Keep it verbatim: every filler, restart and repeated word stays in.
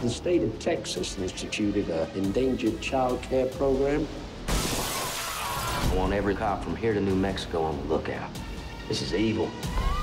The state of Texas instituted an endangered child care program. I want every cop from here to New Mexico on the lookout. This is evil.